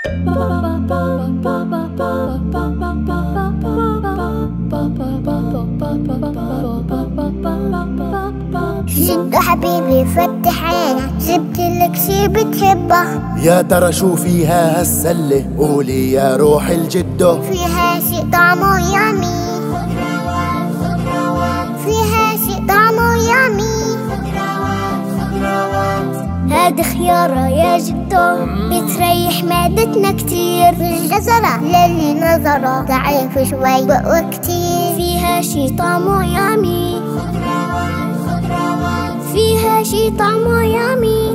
جدو حبيبي فتح عينك، جبتلك شي بتحبه. يا ترى شو فيها هالسلة؟ قولي يا روح الجدو. فيها شي طعمه يامي، فيها شي طعمه يامي. هاد خيارة يا جدو بتريح معدتنا كتير. الجزرة للي نظره ضعيف شوي بقوى كتير. فيها شي طعمه يامي، فيها شي طعمه يامي.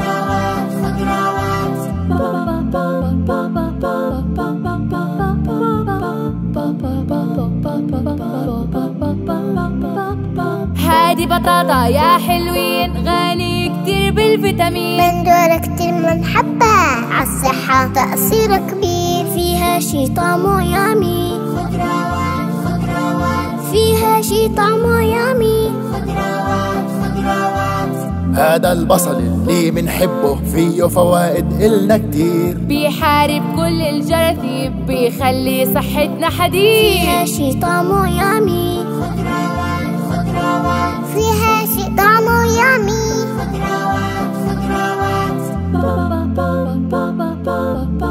هادي بطاطا يا حلوين، غالي كتير بالفيتامين. من دول كتير منحبة، عالصحة تأثير كبير. فيها شي طعمه يامي، فيها شي طعمه يامي. هذا البصل اللي منحبه فيه فوائد إلنا كتير. بيحارب كل الجراثيم، بيخلي صحتنا حديد. فيها شي طعمه يامي، فيها شي طعمه يامي.